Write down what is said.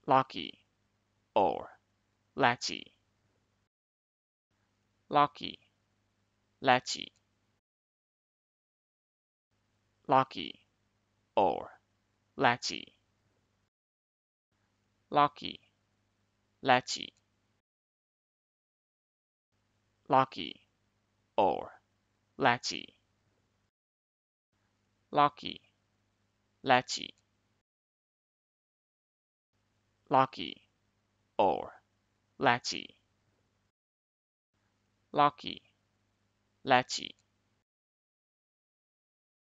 Lachie or Lachie, Lachie, Lachie, Lachie or Lachie, Lachie, Lachie, Lachie or Lachie, Lachie, Lachie, Lachie or Lachie, Lachie, Lachie.